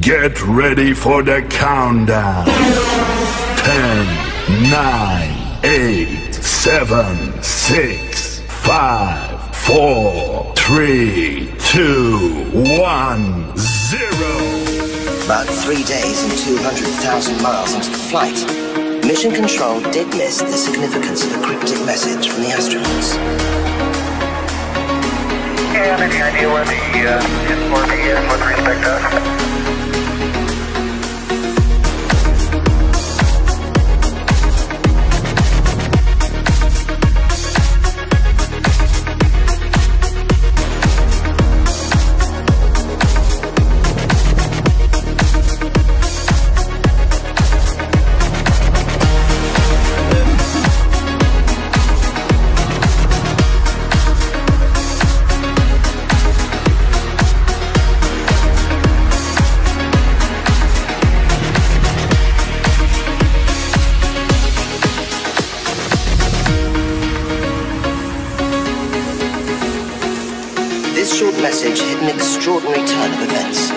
Get ready for the countdown. 10, 9, 8, 7, 6, 5, 4, 3, 2, 1, 0. About 3 days and 200,000 miles into the flight, Mission Control did miss the significance of a cryptic message from the astronauts. And any idea where the Discord is with respect to us? This short message hit an extraordinary turn of events.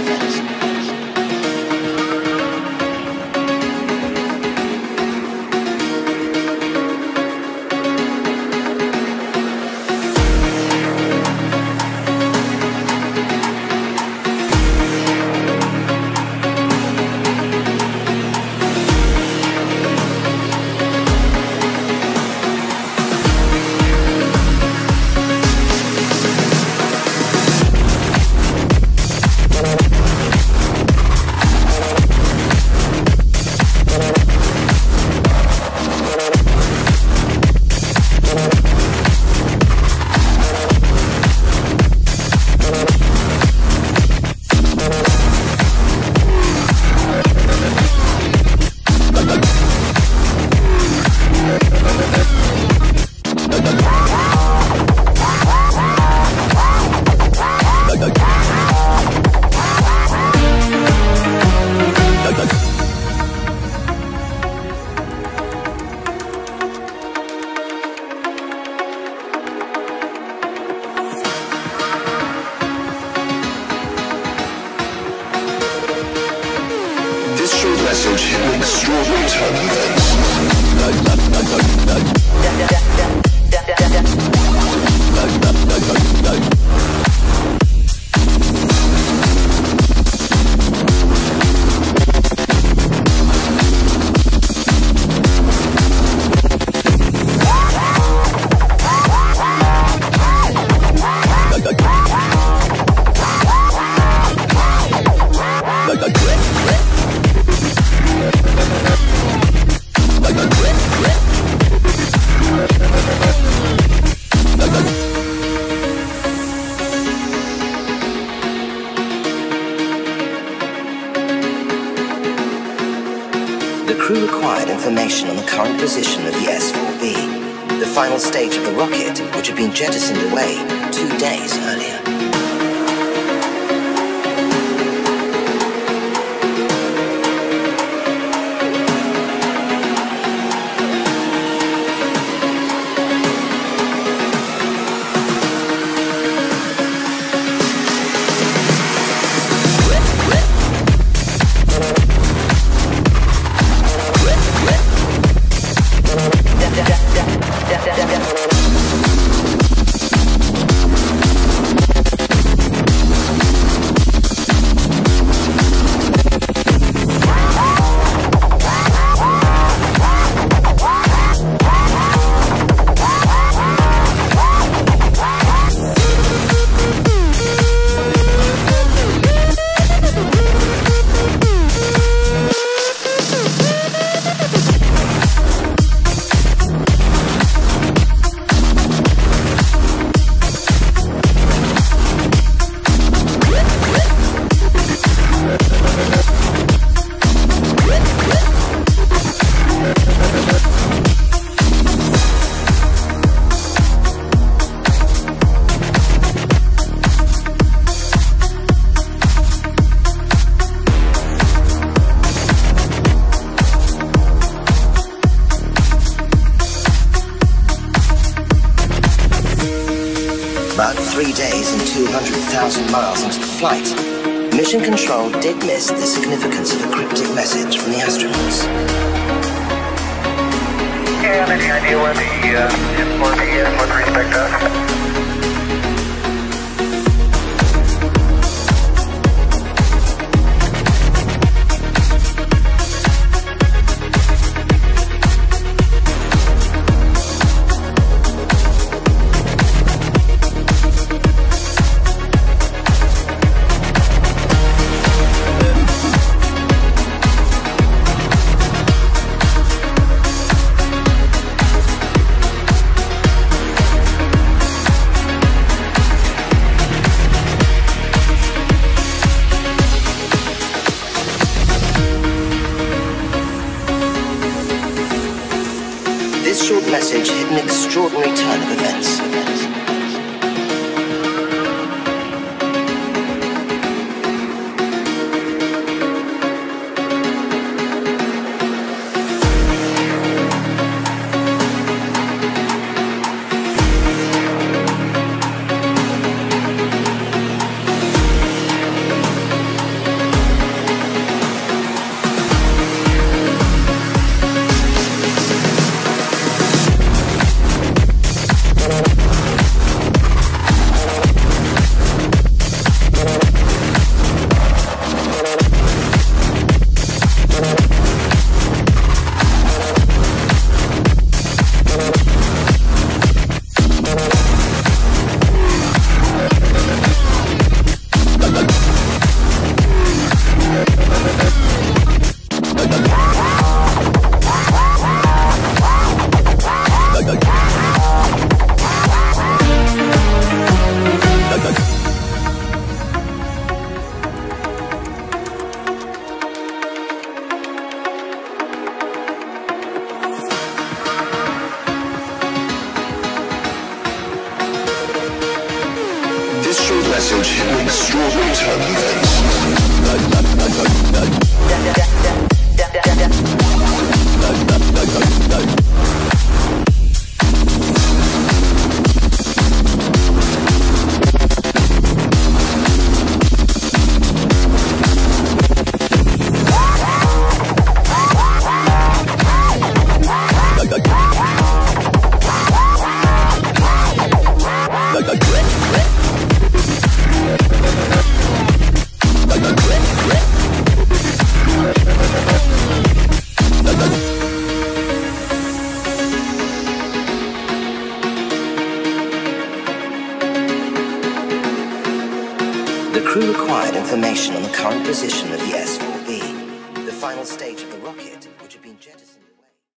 This short message hit an extraordinary turn of events. The crew required information on the current position of the S-4B, the final stage of the rocket, which had been jettisoned away 2 days earlier. About 3 days and 200,000 miles into the flight, Mission Control did miss the significance of a cryptic message from the astronauts. And any idea where the S4B is with respect to us? This short message hit an extraordinary turn of events. This short message hit an extraordinary turn of The crew required information on the current position of the S4B, the final stage of